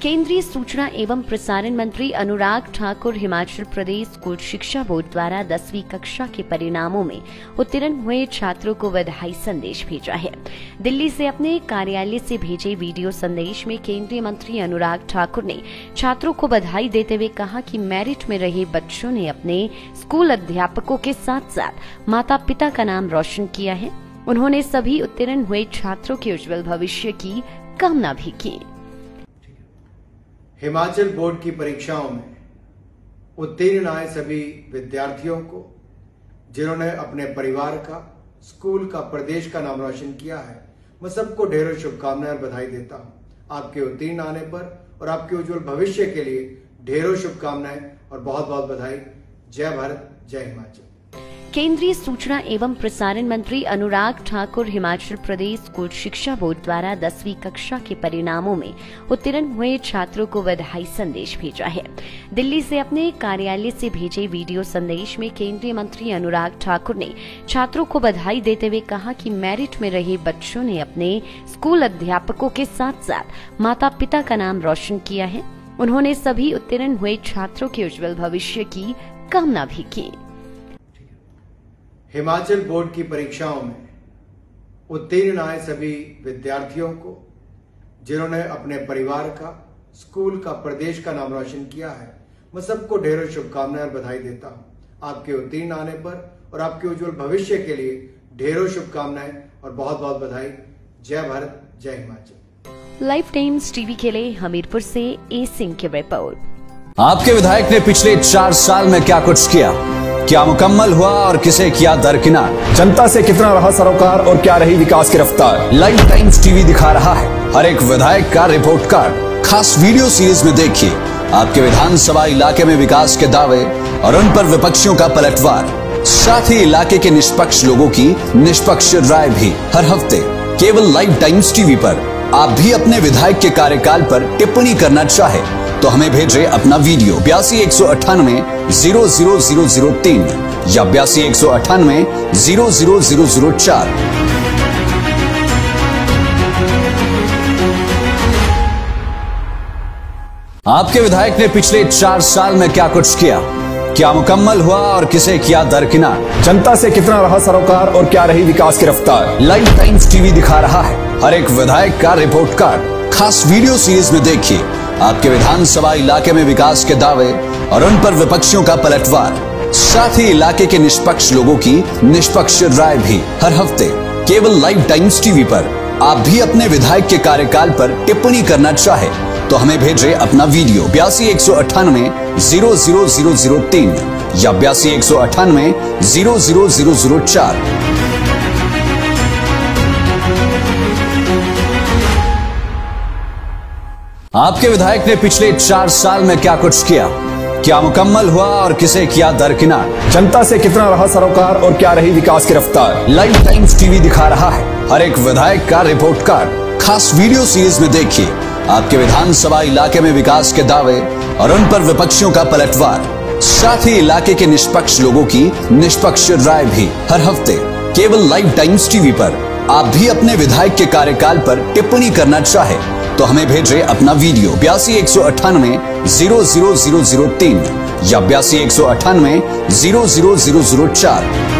केंद्रीय सूचना एवं प्रसारण मंत्री अनुराग ठाकुर हिमाचल प्रदेश स्कूल शिक्षा बोर्ड द्वारा 10वीं कक्षा के परिणामों में उत्तीर्ण हुए छात्रों को बधाई संदेश भेजा है। दिल्ली से अपने कार्यालय से भेजे वीडियो संदेश में केंद्रीय मंत्री अनुराग ठाकुर ने छात्रों को बधाई देते हुए कहा कि मेरिट में रहे बच्चों ने अपने स्कूल अध्यापकों के साथ साथ माता पिता का नाम रोशन किया है। उन्होंने सभी उत्तीर्ण हुए छात्रों के उज्जवल भविष्य की कामना भी की। हिमाचल बोर्ड की परीक्षाओं में उत्तीर्ण आए सभी विद्यार्थियों को, जिन्होंने अपने परिवार का, स्कूल का, प्रदेश का नाम रोशन किया है, मैं सबको ढेरों शुभकामनाएं और बधाई देता हूं। आपके उत्तीर्ण आने पर और आपके उज्जवल भविष्य के लिए ढेरों शुभकामनाएं और बहुत बहुत बधाई। जय भारत, जय हिमाचल। केंद्रीय सूचना एवं प्रसारण मंत्री अनुराग ठाकुर हिमाचल प्रदेश स्कूल शिक्षा बोर्ड द्वारा 10वीं कक्षा के परिणामों में उत्तीर्ण हुए छात्रों को बधाई संदेश भेजा है। दिल्ली से अपने कार्यालय से भेजे वीडियो संदेश में केंद्रीय मंत्री अनुराग ठाकुर ने छात्रों को बधाई देते हुए कहा कि मेरिट में रहे बच्चों ने अपने स्कूल अध्यापकों के साथ साथ माता पिता का नाम रोशन किया है। उन्होंने सभी उत्तीर्ण हुए छात्रों के उज्जवल भविष्य की कामना भी की। हिमाचल बोर्ड की परीक्षाओं में उत्तीर्ण आए सभी विद्यार्थियों को, जिन्होंने अपने परिवार का, स्कूल का, प्रदेश का नाम रोशन किया है, मैं सबको ढेरों शुभकामनाएं और बधाई देता हूं। आपके उत्तीर्ण आने पर और आपके उज्जवल भविष्य के लिए ढेरों शुभकामनाएं और बहुत बहुत बधाई। जय भारत, जय हिमाचल। लाइफ टाइम्स टीवी के लिए हमीरपुर से ए सिंह की रिपोर्ट। आपके विधायक ने पिछले 4 साल में क्या कुछ किया, क्या मुकम्मल हुआ और किसे किया दरकिनार, जनता से कितना रहा सरोकार और क्या रही विकास की रफ्तार। लाइफ टाइम्स टीवी दिखा रहा है हर एक विधायक का रिपोर्ट कार्ड। खास वीडियो सीरीज में देखिए आपके विधानसभा इलाके में विकास के दावे और उन पर विपक्षियों का पलटवार, साथ ही इलाके के निष्पक्ष लोगों की निष्पक्ष राय भी हर हफ्ते केवल लाइफ टाइम्स टीवी पर। आप भी अपने विधायक के कार्यकाल पर टिप्पणी करना चाहे तो हमें भेजे अपना वीडियो 82 198 00003 या 82 198 00004। आपके विधायक ने पिछले 4 साल में क्या कुछ किया, क्या मुकम्मल हुआ और किसे किया दरकिनार, जनता से कितना रहा सरोकार और क्या रही विकास की रफ्तार। लाइफ टाइम्स टीवी दिखा रहा है हर एक विधायक का रिपोर्ट कार्ड। खास वीडियो सीरीज में देखिए आपके विधानसभा इलाके में विकास के दावे और उन पर विपक्षियों का पलटवार, साथ ही इलाके के निष्पक्ष लोगों की निष्पक्ष राय भी हर हफ्ते केवल लाइफ टाइम्स टीवी पर। आप भी अपने विधायक के कार्यकाल पर टिप्पणी करना चाहे तो हमें भेजे अपना वीडियो 82 198 00003 या 82 198 00004। आपके विधायक ने पिछले 4 साल में क्या कुछ किया, क्या मुकम्मल हुआ और किसे किया दरकिनार, जनता से कितना रहा सरोकार और क्या रही विकास की रफ्तार। लाइफ टाइम्स टीवी दिखा रहा है हर एक विधायक का रिपोर्ट कार्ड। खास वीडियो सीरीज में देखिए आपके विधानसभा इलाके में विकास के दावे और उन पर विपक्षियों का पलटवार, साथ ही इलाके के निष्पक्ष लोगों की निष्पक्ष राय भी हर हफ्ते केवल लाइफ टाइम्स टीवी पर। आप भी अपने विधायक के कार्यकाल पर टिप्पणी करना चाहे तो हमें भेजे अपना वीडियो 82 198 00003 या 82 198 00004।